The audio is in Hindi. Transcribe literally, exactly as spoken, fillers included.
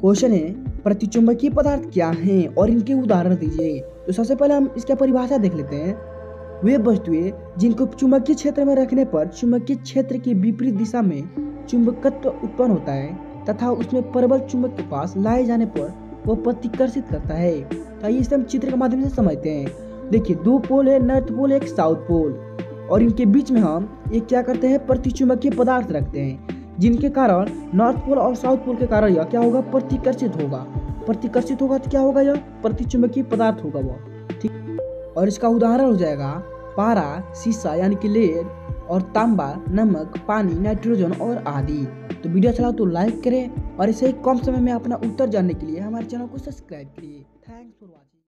क्वेश्चन है, प्रतिचुंबकीय पदार्थ क्या हैं और इनके उदाहरण दीजिए। तो सबसे पहले हम इसका परिभाषा देख लेते हैं। वे वस्तुएं जिनको चुंबकीय क्षेत्र में रखने पर चुंबकीय क्षेत्र की विपरीत दिशा में चुंबकत्व उत्पन्न होता है तथा उसमें प्रबल चुंबक के पास लाए जाने पर वह प्रतिकर्षित करता है। तो आइए इसे हम चित्र के माध्यम से समझते हैं। देखिए, दो पोल है, नॉर्थ पोल एक साउथ पोल, और इनके बीच में हम एक क्या करते हैं, प्रतिचुंबकीय पदार्थ रखते हैं, जिनके कारण नॉर्थ पोल और साउथ पोल के कारण यह क्या होगा, प्रतिकर्षित होगा। प्रतिकर्षित होगा तो क्या होगा, यह प्रतिचुंबकीय पदार्थ होगा वह, ठीक। और इसका उदाहरण हो जाएगा पारा, शीशा यानी कि लेड, और तांबा, नमक, पानी, नाइट्रोजन और आदि। तो वीडियो अच्छा लगा तो लाइक करें और इसे कम समय में अपना उत्तर जानने के लिए हमारे चैनल को सब्सक्राइब करिए। Thanks for watching.